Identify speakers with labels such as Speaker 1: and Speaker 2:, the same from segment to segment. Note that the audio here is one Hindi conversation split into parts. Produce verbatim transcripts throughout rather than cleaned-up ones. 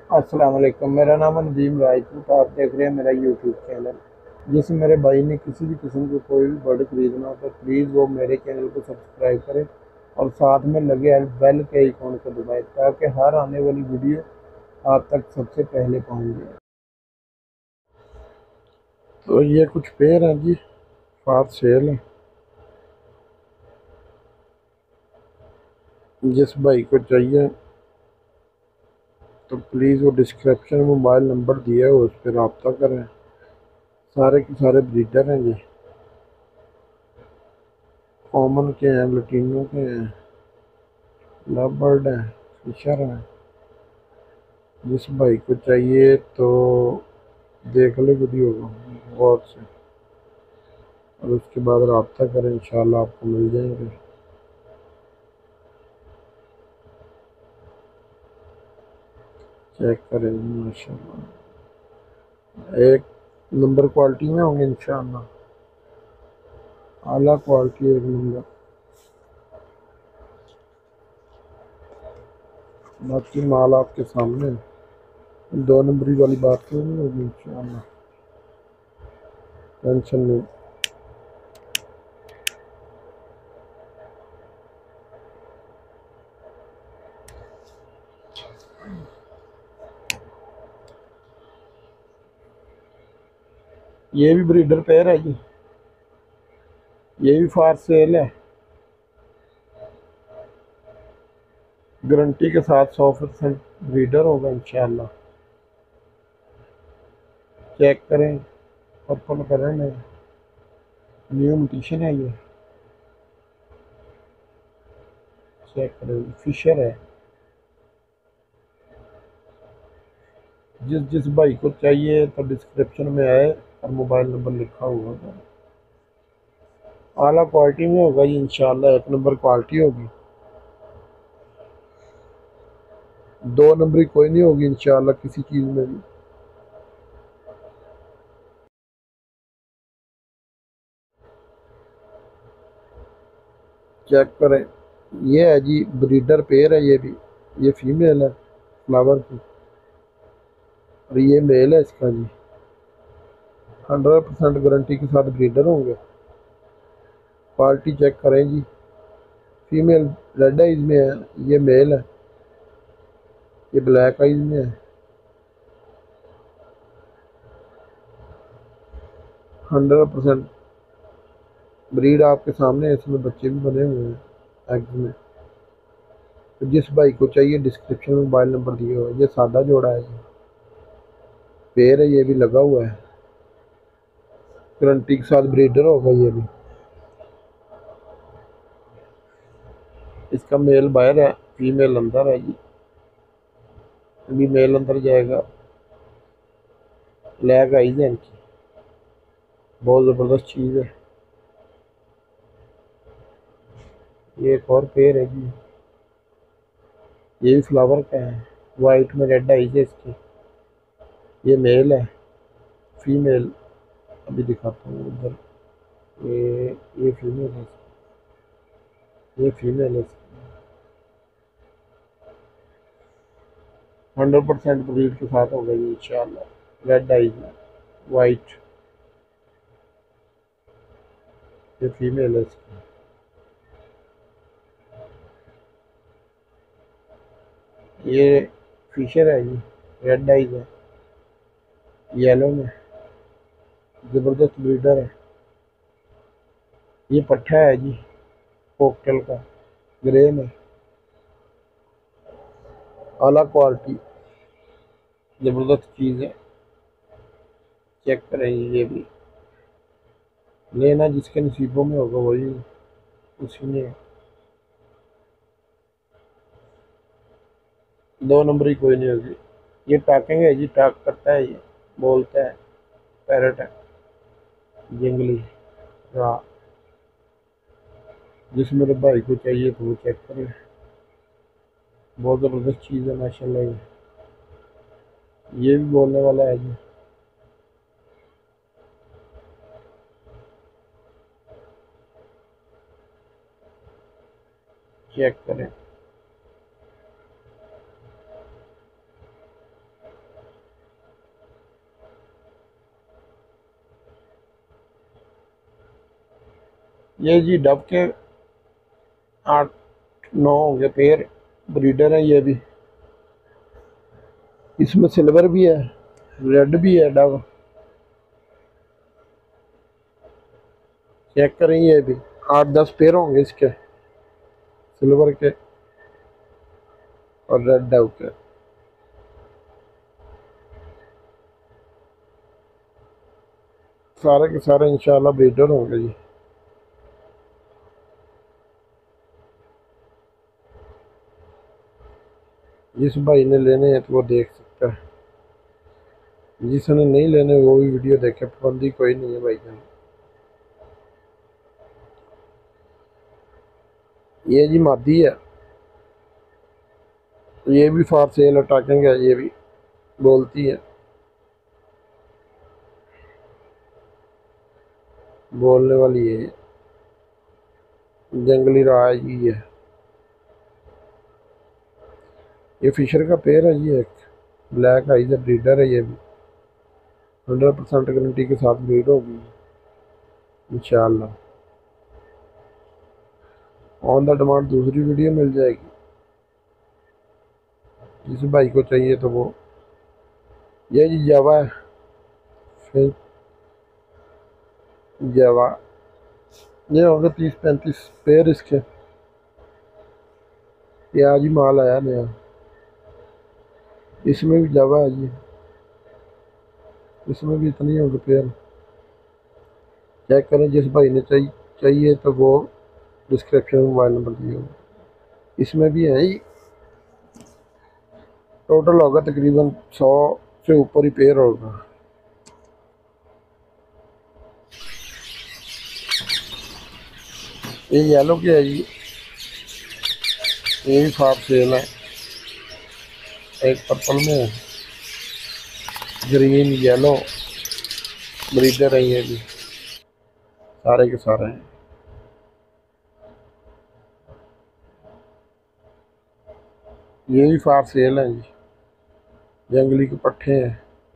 Speaker 1: अस्सलाम वालेकुम। मेरा नाम है नदीम राजपूत। आप देख रहे हैं मेरा यूट्यूब चैनल। जिस मेरे भाई ने किसी भी किस्म को कोई भी बर्ड खरीदना हो तो प्लीज़ वो मेरे चैनल को सब्सक्राइब करें और साथ में लगे बेल के आइकॉन को दबाएं ताकि हर आने वाली वीडियो आप तक सबसे पहले पहुंच जाए। तो ये कुछ पेड़ हैं जी, फॉर सेल है। जिस भाई को चाहिए तो प्लीज़ वो डिस्क्रिप्शन में मोबाइल नंबर दिया है उस पर रब्ता करें। सारे के सारे ब्रीडर हैं जी, कॉमन के हैं, लटीनों के हैं, लव बर्ड हैं, फिशर हैं। जिस भाई को चाहिए तो देख ले वीडियो को गौर से और उसके बाद रब्ता करें, इंशाल्लाह आपको मिल जाएंगे। चेक करें माशाल्लाह, एक नंबर क्वालिटी में होंगे इंशाल्लाह, आला क्वालिटी एक नंबर। बाकी माल आपके सामने है। दो नंबरी वाली बात तो नहीं होगी इंशाल्लाह, टेंशन नहीं। ये भी ब्रीडर पेयर है जी, ये भी फार सेल है। गारंटी के साथ सौ परसेंट ब्रीडर होगा इंशाल्लाह। चेक करें, पर्पल कलर में न्यू म्यूटेशन है ये। चेक करें, फिशर है। जिस जिस भाई को चाहिए तो डिस्क्रिप्शन में आए और मोबाइल नंबर लिखा हुआ होगा। आला क्वालिटी में होगा जी इंशाल्लाह, एक नंबर क्वालिटी होगी। दो नंबरी कोई नहीं होगी इंशाल्लाह किसी चीज़ में भी। चेक करें, ये है जी ब्रीडर पेयर है। ये भी, ये फीमेल है फ्लावर की और ये मेल है इसका जी। हंड्रेड परसेंट गारंटी के साथ ब्रीडर होंगे। क्वालिटी चेक करें जी। फीमेल रेड आइज में है, ये मेल है, ये ब्लैक आइज में है। हंड्रेड परसेंट ब्रीड आपके सामने है, इसमें बच्चे भी बने हुए हैं एग्स में। तो जिस भाई को चाहिए डिस्क्रिप्शन में मोबाइल नंबर दिए हुए। ये सादा जोड़ा है जी, पेड़ है, ये भी लगा हुआ है, गारंटी के साथ ब्रीडर होगा ये भी। इसका मेल बाहर है, फीमेल अंदर है जी। अभी मेल अंदर जाएगा। लैग आइज है इनकी, बहुत ज़बरदस्त चीज़ है। ये एक और पेड़ है जी, ये भी फ्लावर का है, वाइट में रेड आइज है इसकी। ये मेल है, फीमेल अभी दिखाता हूँ उधर। ये ये फीमेल है, ये फीमेल है। हंड्रेड परसेंट ब्रीड के साथ होगा ये इंशाल्लाह। रेड आइज है, वाइट, ये फीमेल है इसकी। ये फिशर है जी, रेड आइज है, येलो में, ज़बरदस्त ब्रीडर है। ये पट्ठा है जी, कोकटेल का, ग्रे में, आला क्वालिटी, ज़बरदस्त चीज़ है। चेक करें ये भी। लेना जिसके नसीबों में होगा वही उसी ने। दो नंबर ही कोई नहीं होगी। ये टाकेंगे है जी, टाक करता है, ये बोलता है, पैरट है, जंगली रा। जिस मेरे भाई को चाहिए तो वो चेक करें, बहुत ज़बरदस्त चीज़ है माशाल्लाह। ये ये भी बोलने वाला है जी। चेक करें, ये जी डब के आठ नौ होंगे पेयर, ब्रीडर है ये भी। इसमें सिल्वर भी है, रेड भी है डब। चेक करें, ये भी आठ दस पेयर होंगे इसके, सिल्वर के और रेड डब के। सारे के सारे इंशाल्लाह ब्रीडर होंगे जी। जिस भाई ने लेने हैं तो वो देख सकता है, जिसने नहीं लेने वो भी वीडियो देखे, पाबंदी कोई नहीं है भाई जान। ये जी मादी है, ये भी फार सेल अटाकेंगे, ये भी बोलती है, बोलने वाली है, जंगली राज ही है। ये फिशर का पेयर है जी, एक ब्लैक आइज ब्रीडर है, ये भी हंड्रेड परसेंट गारंटी के साथ ब्रीड होगी इंशाल्लाह। ऑन द डिमांड दूसरी वीडियो मिल जाएगी, जिस भाई को चाहिए तो वो। ये जी जावा है, फिर जावा, ये होंगे तीस पैंतीस पेयर इसके। ये आज ही माल आया नया, इसमें भी जावा है जी, इसमें भी इतनी होंगे पेयर। चेक करें, जिस भाई ने चाहिए चाहिए तो वो डिस्क्रिप्शन में मोबाइल नंबर दिए होंगे, इसमें भी है ही। टोटल होगा तकरीबन सौ से ऊपर ही पेयर होगा। ये येलो के है जी, ये भी फार सेल है, एक पर्पल में है, ग्रीन येलो ब्रीडर है ये भी, सारे के सारे हैं। ये भी फार सेल है जी, जंगली के पट्टे हैं।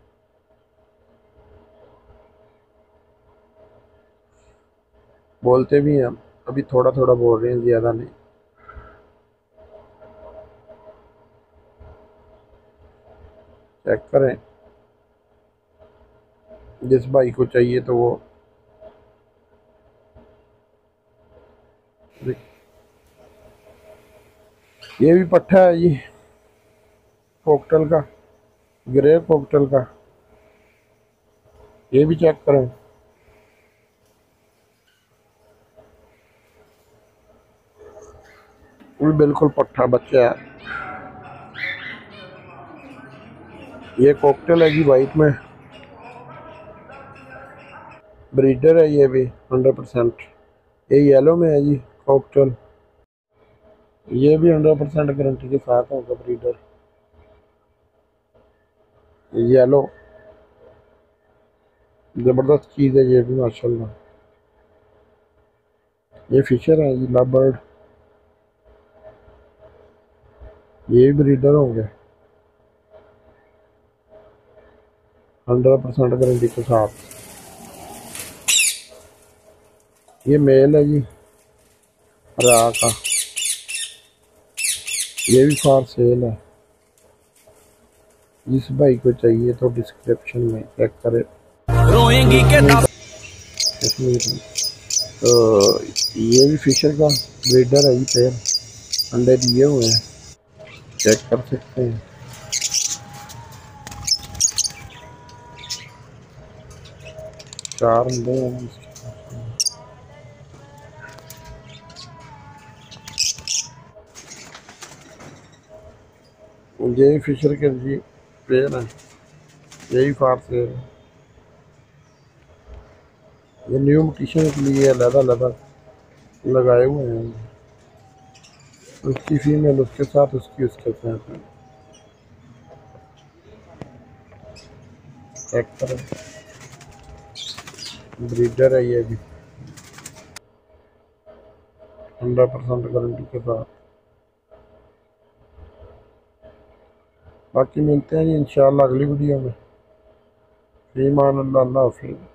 Speaker 1: बोलते भी हैं, अभी थोड़ा थोड़ा बोल रहे हैं, ज़्यादा नहीं। चेक करें, जिस भाई को चाहिए तो वो। ये भी पट्टा है जी, पोक्टल का, ग्रे पोक्टल का, ये भी चेक करें। वो भी बिल्कुल पट्टा बच्चा है। ये कोकटेल है जी वाइट में, ब्रीडर है ये भी हंड्रेड परसेंट। ये येलो में है जी कोकटेल, ये भी हंड्रेड परसेंट गारंटी के साथ होगा ब्रीडर। येलो ज़बरदस्त चीज़ है ये भी माशाल्लाह। ये फिशर है जी लव बर्ड, ये भी ब्रीडर होंगे हंड्रेड परसेंट गारंटी के साथ। ये मेल है जी रा का, ये भी फार सेल है, जिस भाई को चाहिए तो डिस्क्रिप्शन में चेक करें। रोएंगी के तो ये भी फिशर का ब्रीडर है जी, पेयर अंडे दिए हुए हैं, चेक कर सकते हैं। चार अंडे हैं। ये फिशर के जी पेयर है, यही फार से है। ये न्यू मुटिशन के लिए अलग अलग लगाए हुए हैं, उसकी फीमेल उसके साथ, उसकी उसके साथ है। चेक करें, ब्रीडर है ये भी हंड्रेड परसेंट गारंटी के साथ। बाकी मिलते हैं जी इंशाल्लाह अगली वीडियो में। ईमान अल्लाह, अल्लाह हाफिज़।